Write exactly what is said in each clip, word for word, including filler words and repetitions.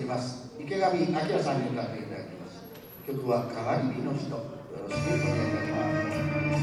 ます。池上彰さんに歌っていただきます。曲は変わり火の人。よろしくお願いいたします。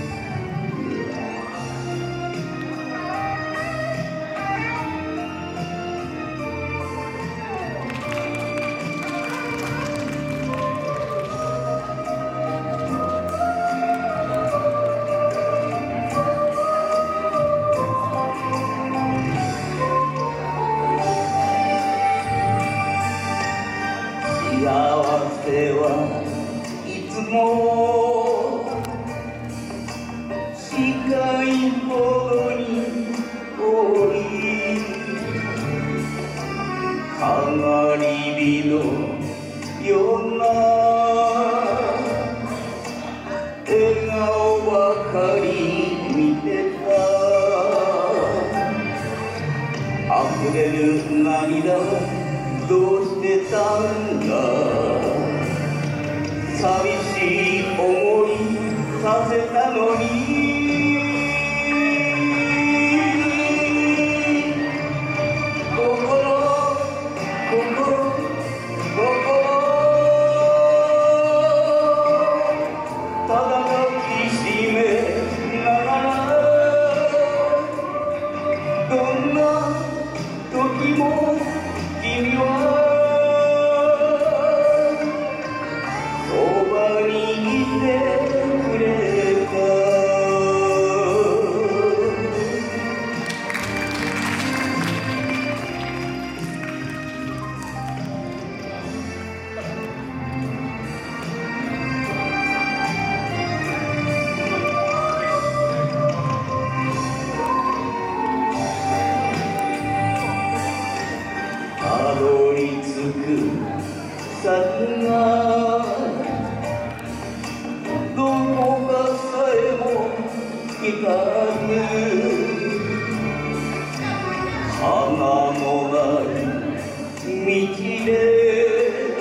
幸せはいつも近いほどに遠いかがり火のような笑顔ばかり見てた溢れる涙はどうしてたんだ寂しい思いさせたのに心心心ただ抱きしめながらどんな時も君はそばにいてくれたたどり着く先がどこかさえも光る花のない道で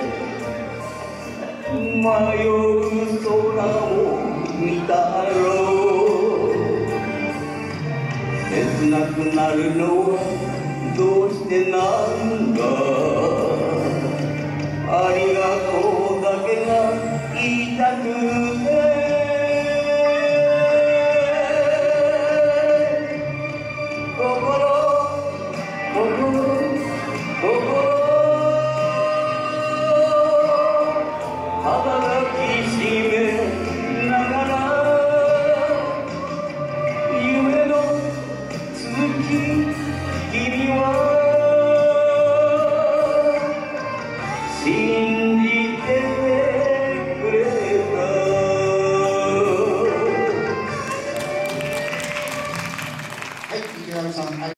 迷う空を見たろう切なくなるのはどうしてなんだありがとうだけが言いたくて心心心ただ抱きしめながら夢の続き君は信じてくれたはい、池上さん。